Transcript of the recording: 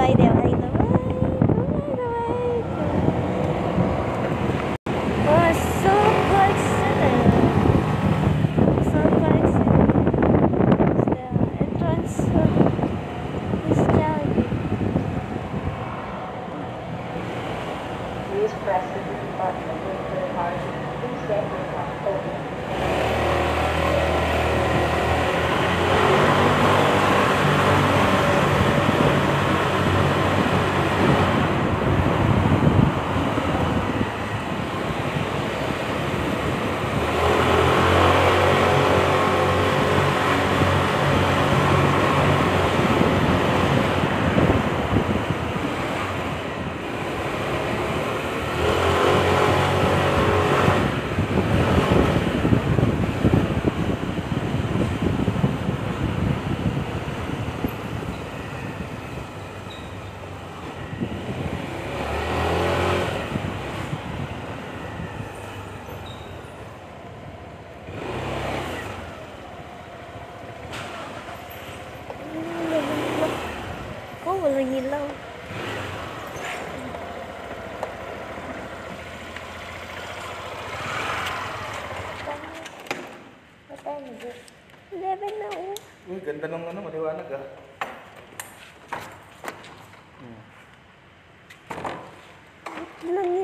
Dubai, Dubai, Dubai, oh, South Park Center. South Park Center is the entrance of this gallery. Please press the green button and wait for the car to please get your car open. Oh, walang ilaw. What time is it? 11 na, oh. Uy, ganda ng ano, maliwanag ah. Lang